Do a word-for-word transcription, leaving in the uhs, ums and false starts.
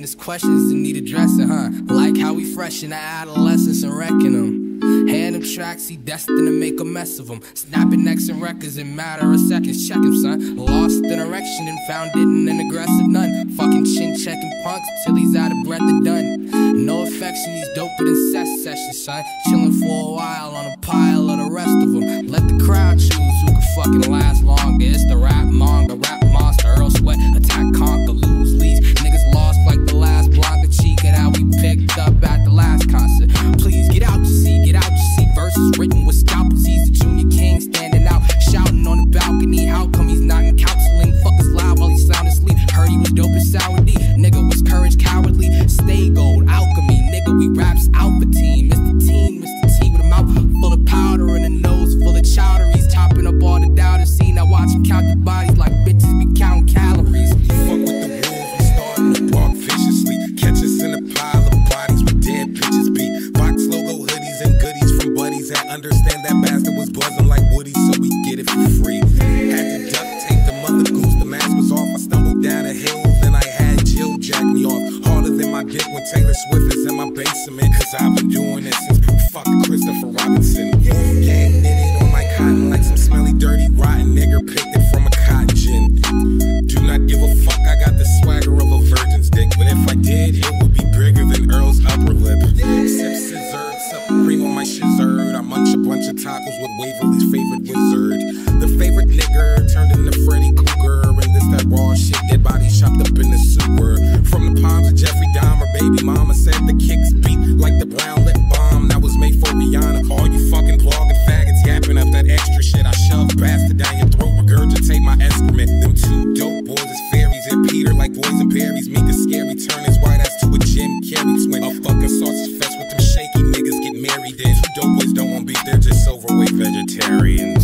there's questions that need addressing, huh? Like how we freshen our adolescence and wrecking them. Hand them tracks, he destined to make a mess of them. Snapping necks and records in matter of seconds. Check him, son. Lost in erection and found it in an aggressive nun. Fucking chin checking punks till he's out of breath and done. No affection, he's doper than cess sessions, son. Chilling for a while on a pile of the rest of them. Let the crowd choose who can fucking last longer. It's the rap manga, rap monster, Earl Sweat, attack, conquer, lose, leads. Niggas lost like the last block of cheek at how we picked up at the last concert. Please get out, you see, get out, you see. Verses written with scalpels, he's the junior king standing out, shouting on the balcony. How come he's not in counseling? Fuckers loud while he's sound asleep. Heard he was dope and sour D. Nigga was courage, cowardly. Stay gold, alchemy. Nigga, we raps alpha team. Mister Teen, Mister T with a mouth full of powder and a nose full of chowder. He's topping up all the doubters. See, now watch him count the bodies like bitches be counting calories. Fuck with the wolves, we starting to bark viciously. Catch us in a pile of bodies where dead bitches be. Box logo hoodies and goodies from buddies that understand that bastard was buzzing like Woody, so we get it for free. Had to duct tape the mother goose, the mask was off. I stumbled down a hill, then I had Jill jack me off. Harder than my dick when Taylor Swift is in my basement. Cause I've been doing this since fuck Christopher Robinson. Gang knitted on my cotton like some smelly, dirty, rotten nigger picked it from a cotton gin. Do not give a fuck, I got the swagger of a virgin's dick. But if I did, it would be bigger than Earl's upper lip. Sip scissor, sup cream on my shizzard. I munch a bunch of tacos with Waverly's favorite wizard. The favorite nigger turned into Freddy Cougar. And this that raw shit, dead body chopped up in the sewer. From the palms of Jeffrey Dahmer, baby mama said the kicks beat like the brown lip bomb that was made for Rihanna. All you fucking blogging faggots yapping up that extra shit. I shove bastard down your throat, regurgitate my excrement. Them two dope boys is fairies and Peter like boys and berries. Meek is scary, turn his white ass to a Jim Carrey swing. A fucking sausage fest with them shaky niggas get married in. Two dope boys don't want beef, they're just overweight vegetarians.